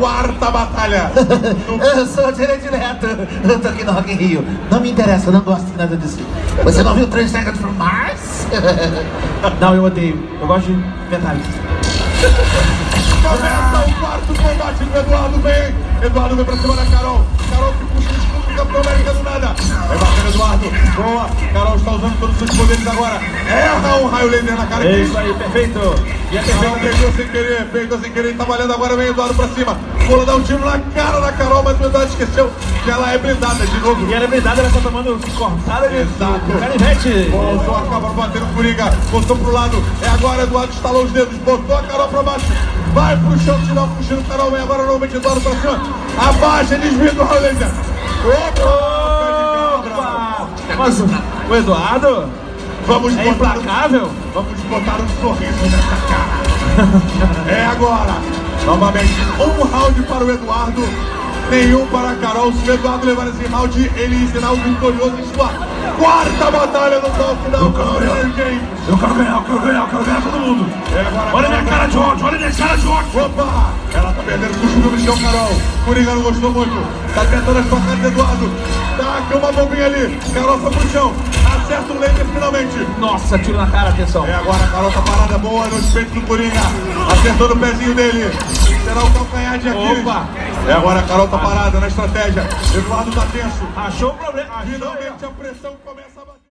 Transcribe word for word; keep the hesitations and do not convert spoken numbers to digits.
quarta batalha. Eu sou direto direto. Eu tô aqui no Rock in Rio. Não me interessa, eu não gosto de nada disso. Você não viu três Seconds from Mars? Não, eu odeio. Eu gosto de detalhes. Começa o quarto combate do Eduardo, vem. Eduardo vem pra cima da Carol. Carol que puxa o escudo do Capitão América do nada. É bacana, Eduardo. Boa. Carol está usando todos os seus poderes agora. Erra um raio laser na cara. É isso aí, perfeito. E é Carol perfeito. pegou sem querer, pegou sem querer, tá valendo agora, vem Eduardo pra cima. Pula, dá um tiro na cara da Carol, mas o Eduardo esqueceu que ela é blindada de novo. E ela é blindada, ela está tomando cortada de Exato. canivete. Voltou a cabra batendo no Coringa, voltou pro lado. É agora, Eduardo estalou os dedos, botou a Carol pra baixo. Vai pro chão, tirar um cochilo, Carol vem agora novamente, Eduardo pra cima. Abaixa, desvia do raio laser. Opa! Opa! Mas o Eduardo Vamos é botar, implacável. vamos botar um sorriso nessa cara. É agora. Novamente, um round para o Eduardo, nenhum para a Carol. Se o Eduardo levar esse round, ele será o vitorioso em sua quarta batalha no top final. Eu quero ganhar. Eu quero ganhar, eu quero ganhar, eu quero ganhar todo mundo. É agora, Olha minha cara de ódio, olha minha cara de ódio. Opa! Ela tá perdendo puxo no chão, Carol. Coringa não gostou muito. Tá tentando as facadas, Eduardo. Taca uma bombinha ali. Carol foi pro chão. Acerta o laser finalmente. Nossa, tiro na cara, atenção. É agora, a Carol tá parada boa nos peitos do Coringa. Acertou no pezinho dele. Será o calcanhar de Aquiles. Opa! É agora, a Carol tá parada na estratégia. Eduardo tá tenso. Achou o problema. Achou. Finalmente a pressão começa a bater.